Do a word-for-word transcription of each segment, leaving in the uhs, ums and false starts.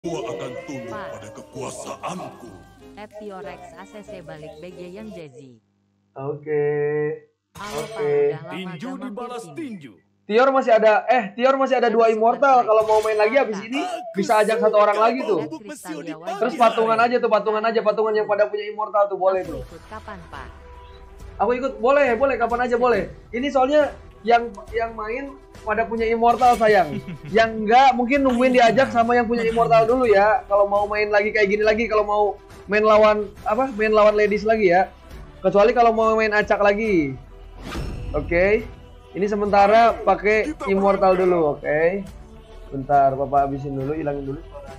Semua akan tunduk Pak. pada kekuasaanku. At Tiorex A C C balik B G yang Jazzy. Oke. Halo Oke. Pak, udah lama Tinju gak mampir dibalas sini. tinju. Tior masih ada, eh Tior masih ada dua immortal. Kalau mau main lagi habis ini bisa ajak satu orang lagi tuh. Bubuk mesiu di pagi Terus hari. patungan aja tuh, patungan aja, patungan yang pada punya immortal tuh boleh Aku tuh. ikut kapan Pak? Aku ikut, boleh, boleh, kapan aja boleh. Ini soalnya yang yang main pada punya immortal sayang. Yang enggak mungkin nungguin diajak sama yang punya immortal dulu ya. Kalau mau main lagi kayak gini lagi, kalau mau main lawan apa? Main lawan ladies lagi ya. Kecuali kalau mau main acak lagi. Oke. Ini sementara pakai immortal dulu, oke. Bentar, Bapak habisin dulu, hilangin dulu suara.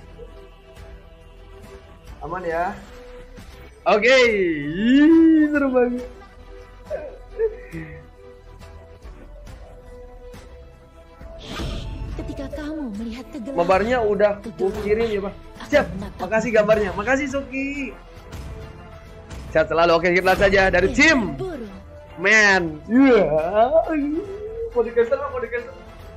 Aman ya. Oke. Ih, seru banget. Ketika kamu melihat kegelapan, Mabarnya udah aku kirim ya Pak. Siap, makasih gambarnya, makasih Suki. Sehat selalu, oke kita lihat saja dari tim burung. Man. Iya, mau di cancel mau di cancel.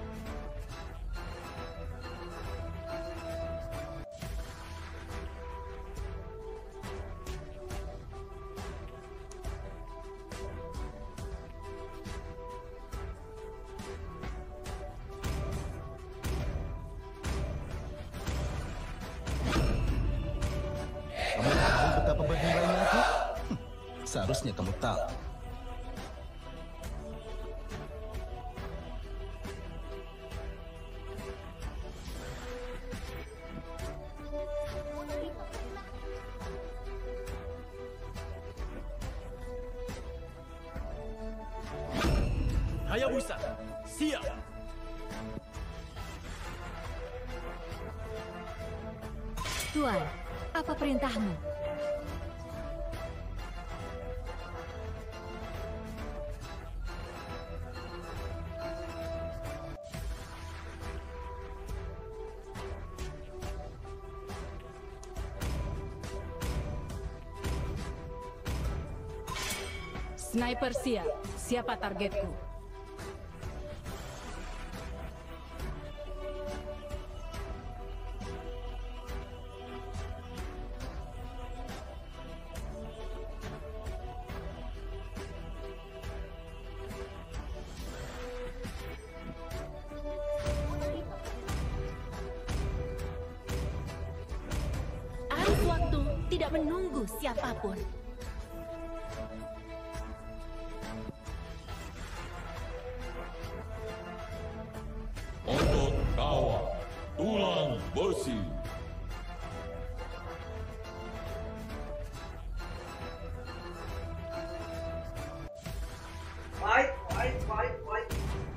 Kamu tahu betapa bernilainya aku? Hm, seharusnya kamu tahu. Hayabusa, siap. Tuan, apa perintahmu? Sniper siap. Siapa targetku? Arus waktu tidak menunggu siapapun. Otot kawat, tulang besi. Fight, fight, fight, fight.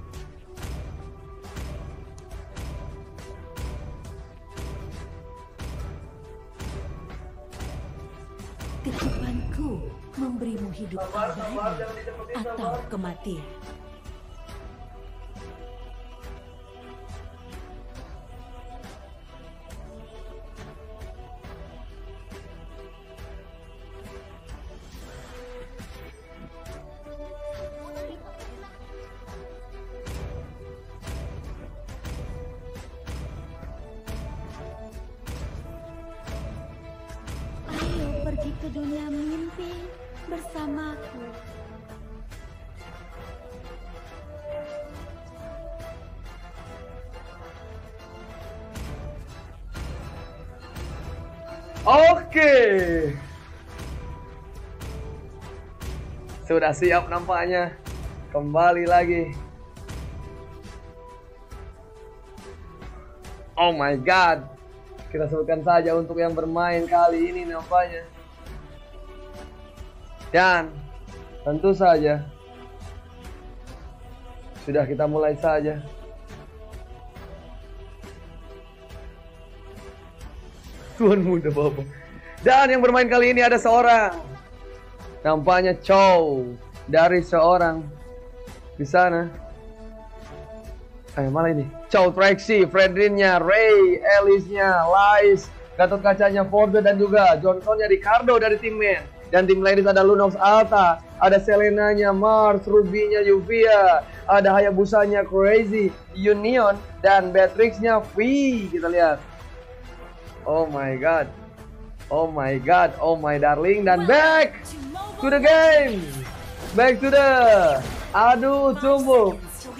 Kehidupanku memberimu hidup Sabar, sabar, abadi jangan dicepetin, atau sabar. kematian. Ayo pergi ke dunia mimpi bersamaku. Oke. Sudah siap nampaknya. Kembali lagi. Oh my god. Kita sebutkan saja untuk yang bermain kali ini nampaknya. Dan tentu saja sudah kita mulai saja. Tuan muda Bapak. Dan yang bermain kali ini ada seorang. Nampaknya Chow dari seorang di sana. Eh malah ini Chow Trixie, Fredrinnya, Ray, Alice-nya, Lice, Gatot Kacanya, Forza dan juga Johnsonnya Ricardo dari tim Men. Dan tim ladies ada Lunox Alta, ada Selenanya, Mars, Ruby-nya Yuvia, ada Hayabusanya Crazy, Union, dan Beatrix-nya V. Kita lihat. Oh my god. Oh my god. Oh my darling. Dan back to the game. Back to the adu tumbuk.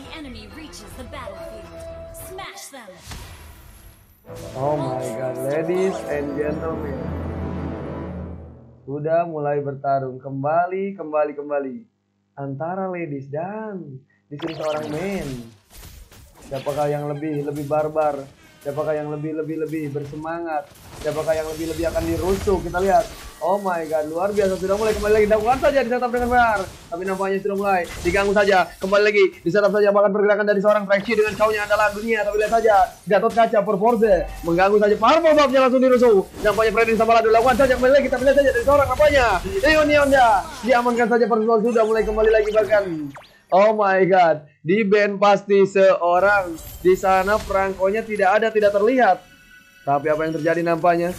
Oh my god, ladies and gentlemen. Sudah mulai bertarung kembali, kembali, kembali antara ladies dan di sini seorang men. Siapakah yang lebih lebih barbar? Siapakah yang lebih lebih lebih bersemangat? Siapakah yang lebih lebih akan dirusuh? Kita lihat. Oh my god, luar biasa, sudah mulai kembali lagi dilakukan saja di setup dengan benar. Tapi nampaknya sudah mulai diganggu saja. Kembali lagi di setup saja, bahkan pergerakan dari seorang Trixie dengan cownya andalan dunia. Tapi lihat saja, Gatot Kaca per Force mengganggu saja. Purple Buff-nya langsung dirusuh. Nampaknya Freddy sama Lado dilakukan saja. Kembali lagi kita lihat saja dari seorang nampaknya Ion Yonda diamankan saja. Personal sudah mulai kembali lagi bahkan. Oh my god, di band pasti seorang. Di sana perangkonya tidak ada, tidak terlihat. Tapi apa yang terjadi nampaknya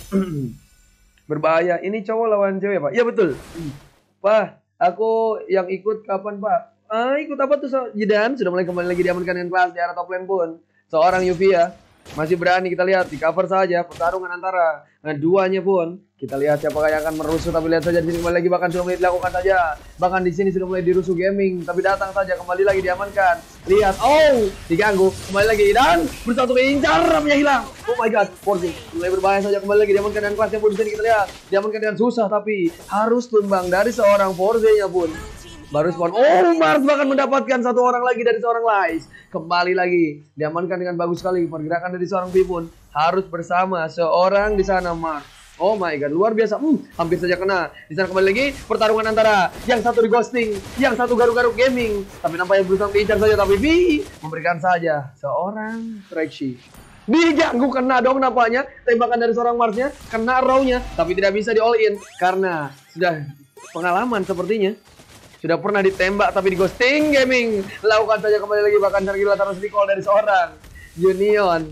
berbahaya. Ini cowok lawan cewek, Pak. Iya betul. Pak, aku yang ikut kapan, Pak? Ah, ikut apa tuh? So Jidan sudah mulai kembali lagi diamankan dengan kelas di arah top lane pun. Seorang Yuvia masih berani, kita lihat di cover saja pertarungan antara nah, duanya pun. Kita lihat siapakah yang akan merusuh, tapi lihat saja di sini kembali lagi bahkan sudah mulai dilakukan saja. Bahkan di sini sudah mulai dirusuh gaming, tapi datang saja kembali lagi diamankan. Lihat, oh, diganggu kembali lagi dan berusaha untuk incar, namanya hilang. Oh my god, Forza mulai berbahaya saja kembali lagi diamankan dan kelasnya pun di sini kita lihat diamankan dengan susah, tapi harus tumbang dari seorang Forza-nya pun. Baru spawn. Oh, Mars bahkan mendapatkan satu orang lagi dari seorang Lies. Kembali lagi diamankan dengan bagus sekali. Pergerakan dari seorang V pun harus bersama seorang di sana Mars. Oh my god, luar biasa. Hmm, hampir saja kena. Di sana kembali lagi pertarungan antara yang satu di ghosting, yang satu garuk-garuk gaming. Tapi nampaknya berusaha diincar saja, tapi V memberikan saja seorang Trixie. Diganggu, kena dong nampaknya. Tembakan dari seorang Marsnya, kena row-nya, tapi tidak bisa di all in karena sudah pengalaman sepertinya. Sudah pernah ditembak tapi di ghosting gaming. Lakukan saja kembali lagi bahkan gila terus recall dari seorang Union.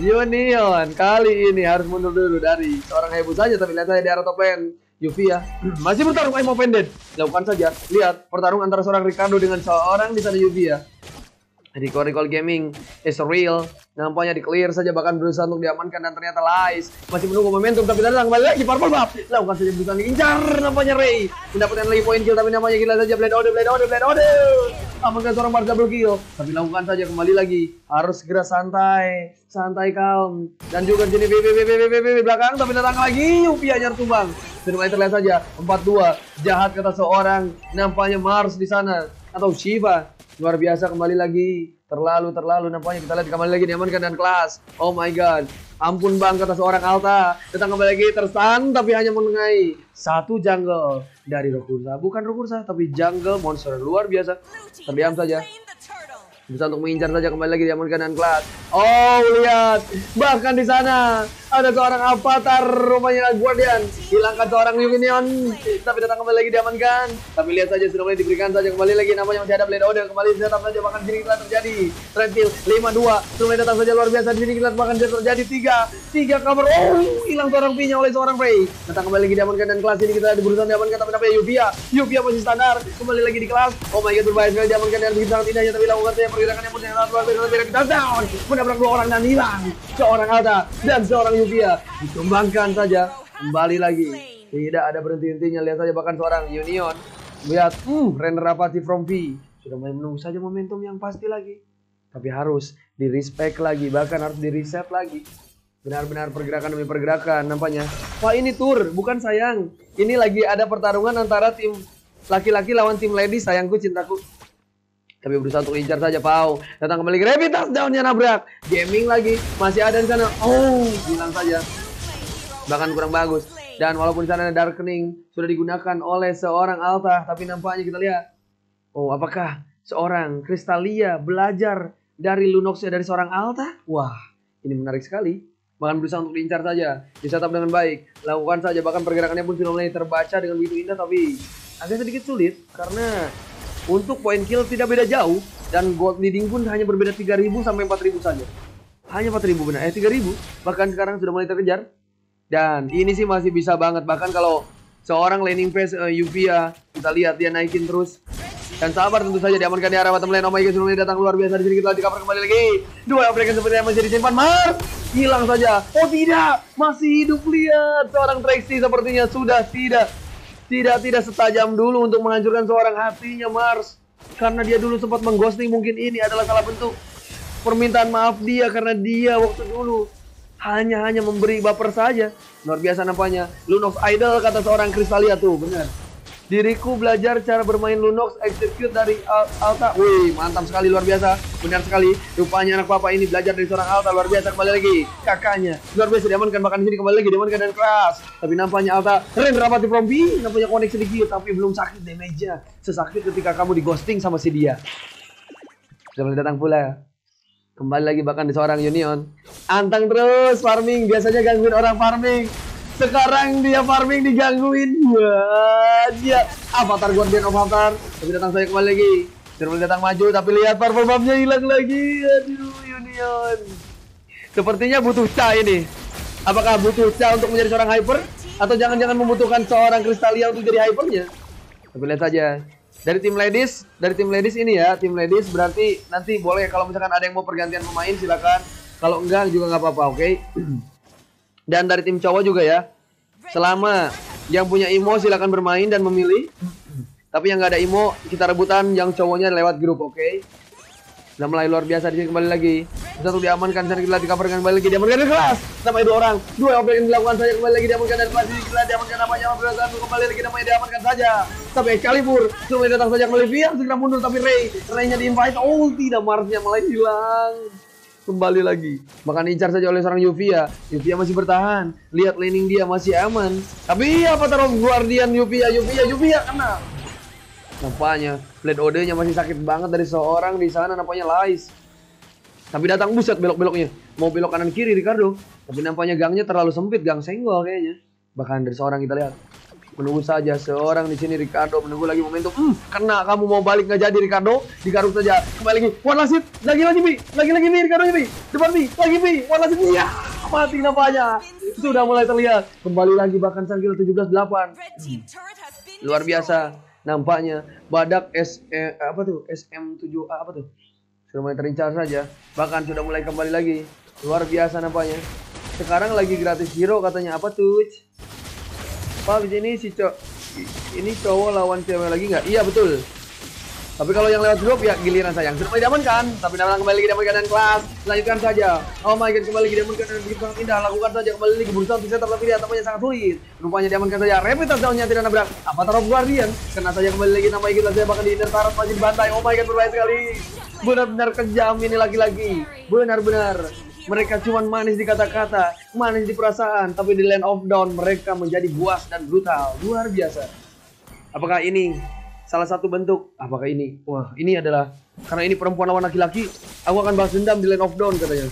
Union kali ini harus mundur dulu dari seorang Hebu saja, tapi lihat saja di arah top lane Yuvia masih bertarung. I'm offended. Lakukan saja. Lihat pertarungan antara seorang Ricardo dengan seorang di sana Yuvia. Recall-recall gaming is real. Nampaknya di clear saja bahkan berusaha untuk diamankan dan ternyata Lies masih menunggu momentum, tapi datang kembali lagi Purple Buff. Lakukan saja berusaha diincar nampaknya Ray. Mendapatkan lagi poin kill, tapi namanya gila saja Blade Order, Blade Order, Blade Order. Amankan seorang Mars double kill. Tapi lakukan saja kembali lagi. Harus segera santai, santai calm. Dan juga sini B B B B B B belakang, tapi datang lagi Yuvia nyar tumbang. Sudah mulai terlihat saja empat dua. Jahat kata seorang nampaknya Mars di sana atau Shiva. Luar biasa kembali lagi. Terlalu, terlalu nampaknya kita lihat kembali lagi diamankan dan kelas. Oh my god. Ampun bang kata seorang Alta. Datang kembali lagi terstun tapi hanya mengenai satu jungle dari Rokursa. Bukan Rokursa tapi jungle monster. Luar biasa. Terdiam saja. Bisa untuk mengincar saja kembali lagi diamankan dan kelas. Oh lihat. Bahkan di sana ada seorang avatar rumahnya Guardian. Hilangkan seorang Union. Tapi datang kembali lagi diamankan. Tapi lihat saja sudah mulai diberikan saja kembali lagi. Namanya masih ada Blade Order. Kembali datang saja bahkan sini kita terjadi trend kill lima dua. Sudah mulai datang saja luar biasa. Di sini kita bahkan terjadi tiga tiga cover. Oh hilang seorang P-nya oleh seorang Ray. Datang kembali lagi diamankan dan kelas ini kita berusaha diamankan. Tapi namanya Yuvia. Yuvia masih standar. Kembali lagi di kelas. Oh my god berbahaya sekali diamankan dan begitu sangat indahnya. Tapi lakukan saja pergerakan yang sangat luar biasa. Lebih dari down. Menabrak dua orang dan hilang. Seorang Alta dan seorang Yuvia dikembangkan saja kembali lagi. Tidak ada berhenti-hentinya. Lihat saja bahkan seorang Union. Lihat, hmm, render apati from V. Sudah mulai menunggu saja momentum yang pasti lagi. Tapi harus di respect lagi, bahkan harus di reset lagi. Benar-benar pergerakan demi pergerakan nampaknya. Wah ini tour, bukan sayang. Ini lagi ada pertarungan antara tim laki-laki lawan tim ladies, sayangku cintaku. Tapi berusaha untuk incar saja Pau. Datang kembali Gravitas, downnya nabrak. Gaming lagi, masih ada di sana. Oh, hilang saja. Bahkan kurang bagus. Dan walaupun di sana ada Darkening sudah digunakan oleh seorang Alta, tapi nampaknya kita lihat. Oh, apakah seorang Crystalia belajar dari Lunoxnya dari seorang Alta? Wah, ini menarik sekali. Bahkan berusaha untuk diincar saja. Di setup dengan baik. Lakukan saja, bahkan pergerakannya pun sudah mulai terbaca dengan begitu indah, tapi agak sedikit sulit karena untuk poin kill tidak beda jauh dan gold leading pun hanya berbeda tiga ribu sampai empat ribu saja. Hanya empat ribu benar, eh tiga ribu. Bahkan sekarang sudah mulai terkejar. Dan ini sih masih bisa banget, bahkan kalau seorang laning phase uh, Yuvia kita lihat dia naikin terus Dan sabar tentu saja diamankan di arah bottom lane. Oh my god, sebelumnya datang luar biasa di sini. Kita di cover kembali lagi. Dua African seperti yang masih disimpan. Mars hilang saja. Oh tidak, masih hidup. Lihat seorang Trixie sepertinya sudah tidak tidak tidak setajam dulu untuk menghancurkan seorang hatinya Mars. Karena dia dulu sempat mengghosting, mungkin ini adalah salah bentuk permintaan maaf dia karena dia waktu dulu hanya hanya memberi baper saja. Luar biasa nampaknya. Lunox idol kata seorang Kristalia tuh, benar. Diriku belajar cara bermain Lunox execute dari Al Alta. Wih, mantap sekali, luar biasa. Benar sekali. Rupanya anak papa ini belajar dari seorang Alta, luar biasa. Kembali lagi kakaknya. Luar biasa diamankan, bahkan di sini kembali lagi diamankan dan keras. Tapi nampaknya Alta keren rapati from B, nampaknya koneksi sedikit tapi belum sakit damage-nya. Sesakit ketika kamu di ghosting sama si dia. Sudah mulai datang pula. Kembali lagi bahkan di seorang Union. Antang terus farming, biasanya gangguin orang farming. Sekarang dia farming digangguin. Wah, dia Avatar Guardian of Avatar. Tapi datang saya kembali lagi. Sudah mulai datang maju tapi lihat purple buff-nya hilang lagi. Aduh, Union. Sepertinya butuh Cha ini. Apakah butuh Cha untuk menjadi seorang hyper? Atau jangan-jangan membutuhkan seorang Kristalia untuk jadi hypernya? Tapi lihat saja. Dari tim ladies, dari tim ladies ini ya, tim ladies berarti nanti boleh kalau misalkan ada yang mau pergantian pemain silakan. Kalau enggak juga nggak apa-apa, oke? Okay? Dan dari tim cowok juga ya. Selama yang punya imo silakan bermain dan memilih. Tapi yang nggak ada imo kita rebutan yang cowoknya lewat grup, oke? Okay? Udah mulai luar biasa di sini kembali lagi. Satu diamankan, dan kita dikabarkan kembali lagi diamankan dari kelas. Sampai dua orang, dua objek yang dilakukan saja kembali lagi diamankan dan masih kita diamankan namanya satu kembali lagi namanya diamankan saja. Sampai Excalibur, semua datang saja kembali Vian segera mundur tapi Ray, Ray-nya di invite. Oh tidak, Marsnya malah hilang. Kembali lagi, bahkan diincar saja oleh seorang Yuvia. Yuvia masih bertahan. Lihat laning dia masih aman. Tapi apa taruh Guardian Yuvia, Yuvia, Yuvia kena. Nampaknya Blade O D-nya masih sakit banget dari seorang di sana, nampaknya Lais. Tapi datang buset belok-beloknya. Mau belok kanan kiri Ricardo. Tapi nampaknya gangnya terlalu sempit, gang senggol kayaknya. Bahkan dari seorang kita lihat. Menunggu saja seorang di sini Ricardo, menunggu lagi momentum. Hmm, karena kamu mau balik nggak jadi Ricardo, digaruk saja. Kembali lagi, one last hit, lagi-lagi Bi, lagi-lagi Bi, Ricardo Bi, depan Bi, lagi Bi, one last hit, ya, mati nampaknya. Sudah mulai terlihat, kembali lagi bahkan Sangkil tujuh belas delapan. Hmm. Luar biasa, nampaknya Badak S, eh, apa tuh, S M tujuh A apa tuh, sudah mulai terincar saja. Bahkan sudah mulai kembali lagi, luar biasa nampaknya. Sekarang lagi gratis hero katanya, apa tuh? Pak di sini si cowok ini cowok lawan cewek lagi nggak? Iya betul. Tapi kalau yang lewat grup ya giliran sayang. Sudah diamankan, tapi namun kembali lagi diamankan dan kelas. Lanjutkan saja. Oh my god, kembali lagi diamankan dan begitu sangat indah. Lakukan saja kembali lagi berusaha untuk setup tapi dia tampaknya sangat sulit. Rupanya diamankan saja. Rapid touchdown-nya tidak nabrak. Apa taruh Guardian? Kena saja kembali lagi namanya kita saja bahkan di inner turret masih dibantai. Oh my god, berbahaya sekali. Benar-benar kejam ini laki-laki. Benar-benar. Mereka cuma manis di kata-kata, manis di perasaan, tapi di Land of Dawn mereka menjadi buas dan brutal. Luar biasa. Apakah ini salah satu bentuk? Apakah ini? Wah, ini adalah karena ini perempuan lawan laki-laki. Aku akan balas dendam di Land of Dawn katanya.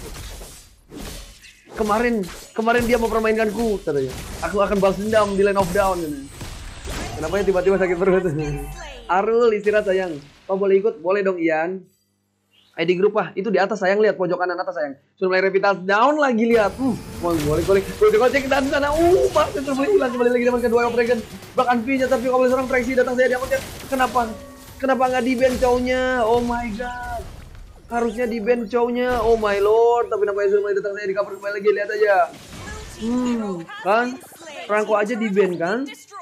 Kemarin, kemarin dia mempermainkanku katanya. Aku akan balas dendam di Land of Dawn. Kenapa ya tiba-tiba sakit perut? Arul istirahat sayang. Kau boleh ikut? Boleh dong Ian. I D grup ah, itu di atas sayang, lihat pojok kanan atas sayang. Sudah mulai revital down lagi lihat. Uh, boleh boleh. Boleh kocek dan sana. Uh, Pak, itu boleh hilang kembali lagi dengan kedua Dragon. Bahkan V-nya tapi kalau seorang Traxi datang saya diamankan. Kenapa? Kenapa nggak di ban cownya? Oh my god. Harusnya di ban cownya. Oh my lord. Tapi nampaknya sudah mulai datang saya di cover kembali lagi, lihat aja. Hmm, kan? Franco aja di ban kan?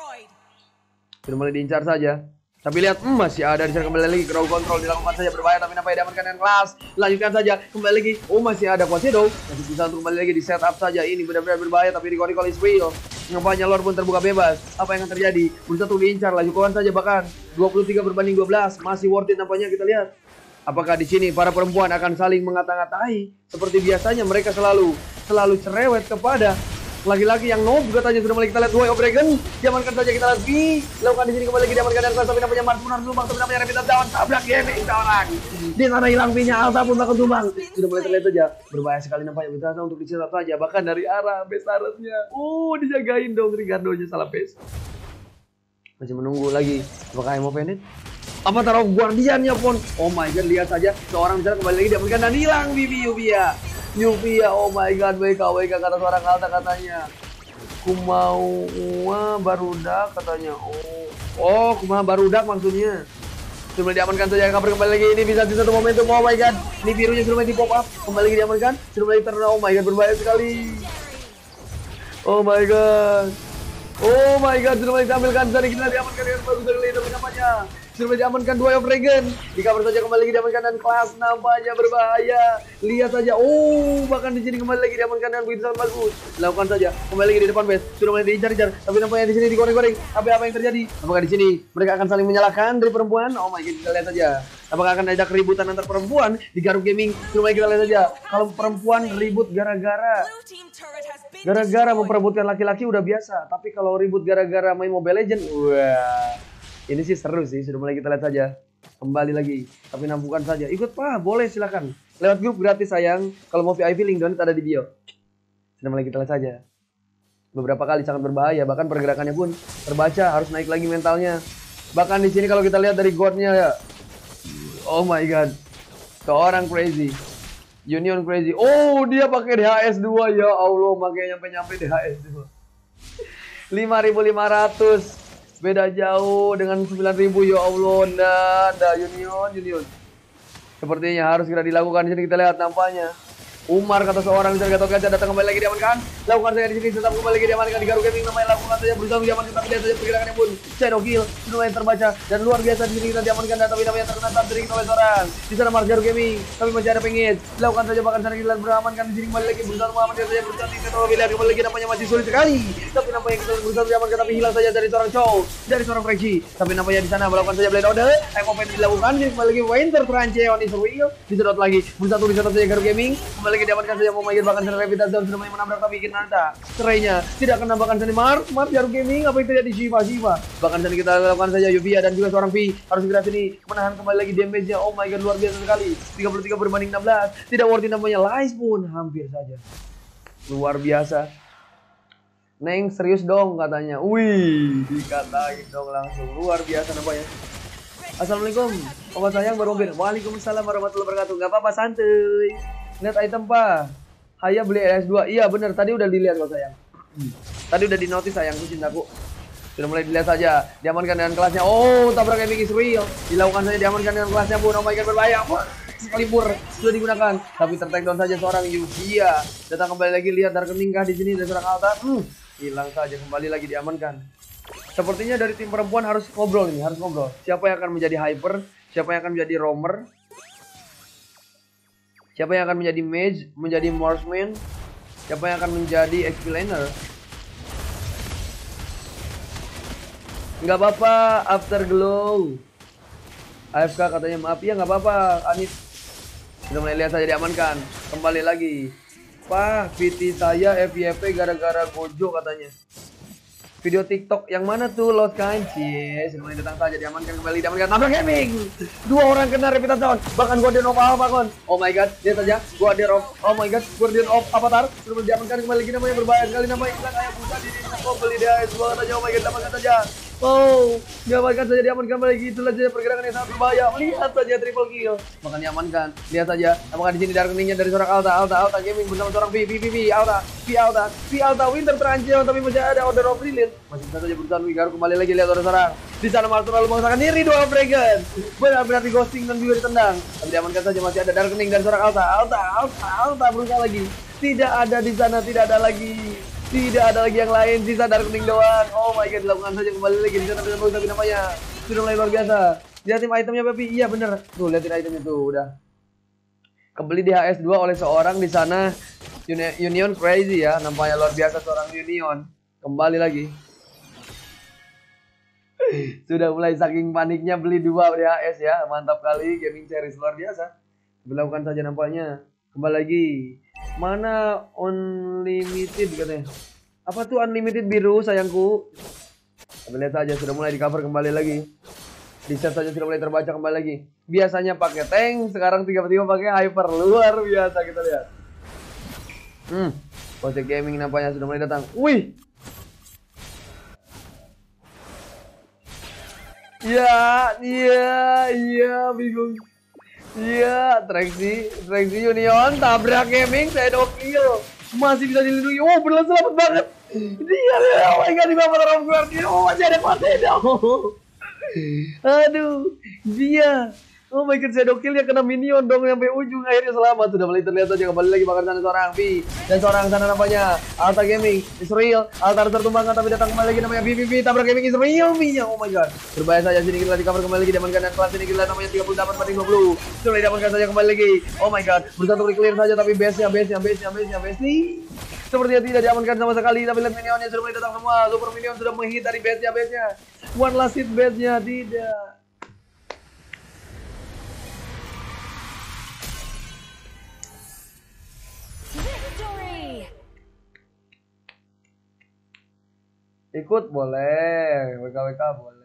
Sudah mulai diincar saja. Tapi lihat, hmm, masih ada di sana kembali lagi. Crowd control dilakukan saja berbahaya, tapi nampaknya diamankan dengan kelas. Lanjutkan saja, kembali lagi. Oh, masih ada Quasado. Masih bisa untuk kembali lagi di setup saja. Ini benar-benar berbahaya, tapi Rico-Rico is real. Nampaknya Lord pun terbuka bebas. Apa yang akan terjadi? Berusaha untuk diincar, lanjutkan saja bahkan. dua puluh tiga berbanding dua belas. Masih worth it nampaknya, kita lihat. Apakah di sini para perempuan akan saling mengata-ngatai? Seperti biasanya mereka selalu selalu cerewet kepada laki-laki yang noob katanya. Sudah mulai kita lihat Way of Dragon. Diamankan saja kita lihat V. Lakukan di sini kembali lagi diamankan dan kelas, tapi namanya Mars pun harus tumbang, tapi namanya Rapid Down tabrak gaming seorang. Di sana hilang V-nya, Alta pun bakal tumbang. Sudah mulai terlihat saja. Berbahaya sekali nampaknya kita untuk dicetak saja bahkan dari arah base turret-nya. Oh, dijagain dong Ricardo-nya salah base. Masih menunggu lagi. Apakah Emo Pendant? Apa taruh Guardian-nya pun? Oh my god, lihat saja seorang bisa kembali lagi diamankan dan hilang Bibi Yuvia. Yuvia, oh my god, W K W K kata seorang Alta katanya. Kumau barudak katanya. Oh, oh kumau barudak maksudnya. Sudah mulai diamankan saja, cover kembali lagi. Ini bisa di satu momentum. Oh my god, ini birunya sudah mulai di pop up. Kembali lagi diamankan. Sudah mulai turn. Oh my god, berbahaya sekali. Oh my god. Oh my god, sudah mulai diambilkan. Jadi kita diamankan dengan bagus sekali. Tapi namanya sudah diamankan dua of Dragon. Di cover saja kembali lagi diamankan dan kelas nampaknya berbahaya. Lihat saja. Oh, bahkan di sini kembali lagi diamankan dengan begitu sangat bagus. Lakukan saja. Kembali lagi di depan base. Sudah mulai diincar-incar. Tapi nampaknya di sini digoreng-goreng. Tapi apa yang terjadi? Apakah di sini mereka akan saling menyalahkan dari perempuan? Oh my god, kita lihat saja. Apakah akan ada keributan antar perempuan di Garuk Gaming? Sudah mulai kita lihat saja. Kalau perempuan ribut gara-gara gara-gara memperebutkan laki-laki udah biasa. Tapi kalau ribut gara-gara main Mobile Legends, wah. Ini sih seru sih, sudah mulai kita lihat saja. Kembali lagi, tapi nampukan saja. Ikut Pak, boleh silakan. Lewat grup gratis sayang. Kalau mau V I P link donat ada di bio. Sudah mulai kita lihat saja. Beberapa kali sangat berbahaya, bahkan pergerakannya pun terbaca, harus naik lagi mentalnya. Bahkan di sini kalau kita lihat dari godnya ya. Oh my god. Seorang crazy. Union crazy. Oh, dia pakai D H S dua ya Allah, makanya nyampe-nyampe D H S dua. lima ribu lima ratus. Beda jauh dengan sembilan ribu ya Allah. Nah, ada Union, Union. Sepertinya harus segera dilakukan. Di sini kita lihat nampaknya Umar kata seorang dari Gatot Kaca datang kembali lagi diamankan. Lakukan saja di sini, tetap kembali lagi diamankan di Garuk Gaming. Namanya lakukan saja berusaha diamankan, tapi lihat saja pergerakannya pun shadow kill sudah yang terbaca dan luar biasa. Di sini kita diamankan, tapi namanya terkena tantrik oleh seorang. Di sana Mark Garuk Gaming, tapi masih ada pengit. Lakukan saja, bahkan sana kita beramankan di sini kembali lagi berusaha mengamankan saja, berusaha tidak terlalu lihat kembali lagi namanya masih sulit sekali. Tapi nampaknya kita berusaha diamankan, tapi hilang saja dari seorang Chow, dari seorang Frexy. Tapi nampaknya di sana melakukan saja blade order. Yang open dilakukan, kembali lagi Winter Trance on Israel. Disedot lagi, berusaha tuh disedot saja Garuk Gaming. Kembali lagi diamankan saja mau bahkan secara rapid zone sudah mulai menabrak, tapi bikin nada serainya tidak akan nambahkan seni Mark Mark Garuk Gaming. Apa yang terjadi Shiva Shiva bahkan sini kita lakukan saja Yuvia dan juga seorang V harus segera sini menahan kembali lagi damage-nya. Oh my god, luar biasa sekali, tiga puluh tiga berbanding enam belas. Tidak worth it namanya. Lies pun hampir saja. Luar biasa. Neng serius dong katanya. Wih, dikatain dong langsung. Luar biasa namanya. Assalamualaikum Bapak sayang baru mobil. Waalaikumsalam warahmatullahi wabarakatuh. Gak apa-apa, santuy. Lihat item Pak. Haya beli L S dua. Iya bener, tadi udah dilihat kok sayang. Tadi udah dinotis sayangku, cintaku. Sudah mulai dilihat saja. Diamankan dengan kelasnya. Oh, tabrak Gaming Israel. Dilakukan saja, diamankan dengan kelasnya pun. Oh my god, berbahaya. Wah, sekalipur sudah digunakan. Tapi tertake down saja seorang Yuvia. Datang kembali lagi, lihat Darkening kah di sini dan seorang Alta. Hmm, hilang saja, kembali lagi diamankan. Sepertinya dari tim perempuan harus ngobrol ini, harus ngobrol. Siapa yang akan menjadi Hyper? Siapa yang akan menjadi Roamer? Siapa yang akan menjadi Mage, menjadi Marksman? Siapa yang akan menjadi Explainer? Nggak apa-apa, Afterglow. A F K katanya, maaf ya nggak apa-apa, Anit. Sudah mulai lihat saja diamankan. Kembali lagi. Pak, V T saya F Y P gara-gara Gojo katanya. Video TikTok yang mana tuh Lost Kanci? Semuanya datang saja, diamankan kembali, diamankan. Nabrak Gaming. Dua orang kena repeat down. Bahkan Guardian of Alpha kon. Oh my god, lihat saja. Guardian of Oh my god, Guardian of Avatar sudah diamankan kembali lagi, namanya berbahaya sekali, namanya hilang kayak busa di sini. Oh beli dia dua katanya. Oh my god, diamankan saja. Oh, diamankan saja, diamankan kembali lagi. Itulah saja pergerakan yang sangat berbahaya. Lihat saja triple kill. Bahkan diamankan. Lihat saja. Apakah di sini Darkeningnya dari seorang Alta, Alta, Alta Gaming bersama seorang V, V, V, V, Alta, V, Alta, V, Alta, Winter Trance, tapi masih ada Order of Brilliant. Masih bisa saja berusaha Wigaru kembali lagi, lihat orang serang. Di sana Mark terlalu memaksakan diri, dua Dragon. Benar-benar di ghosting dan juga ditendang. Tapi diamankan saja, masih ada Darkening dan seorang Alta, Alta, Alta, Alta berusaha lagi. Tidak ada di sana, tidak ada lagi. Tidak ada lagi yang lain, sisa Darkening doang. Oh my god, dilakukan saja kembali lagi di sana dengan bagus, tapi namanya sudah mulai luar biasa. Lihat tim itemnya Pepi, iya bener. Tuh lihatin itemnya tuh, udah. Kembali di H S dua oleh seorang di sana. Union crazy ya, nampaknya luar biasa seorang Union. Kembali lagi. Sudah mulai saking paniknya beli dua di H S ya, mantap kali gaming series luar biasa. Dilakukan saja nampaknya. Kembali lagi. Mana unlimited katanya? Apa tuh unlimited biru sayangku? Kita lihat saja, sudah mulai di cover kembali lagi. Di set saja sudah mulai terbaca kembali lagi. Biasanya pakai tank, sekarang tiba-tiba pakai hyper, luar biasa kita lihat. Hmm, Pose Gaming nampaknya sudah mulai datang. Wih. Ya, iya, iya, bingung. Iya, Traxi, Traxi Union, tabrak Gaming, shadow kill. Masih bisa dilindungi. Oh, benar selamat banget. Dia, oh my god, di bawah terang Guardian. Oh, masih ada Cortado. Aduh, Dia. Oh my god, Shadow Kill dia kena minion dong sampai ujung, akhirnya selamat. Sudah mulai terlihat saja kembali lagi bakar sana seorang V dan seorang sana namanya Alta Gaming Israel. Alta tertumbangkan tapi datang kembali lagi namanya V V V tabrak Gaming Israel V-nya. Oh my god. Berbahaya saja sini kita di cover kembali lagi diamankan dan kelas ini kita namanya tiga puluh delapan banding dua puluh. Sudah diamankan saja kembali lagi. Oh my god. Berusaha untuk clear saja tapi base-nya base-nya base-nya base-nya base sepertinya tidak diamankan sama sekali, tapi lihat minionnya sudah mulai datang semua. Super minion sudah menghit dari base-nya base-nya. One last hit base-nya tidak. Ikut boleh, W K W K boleh.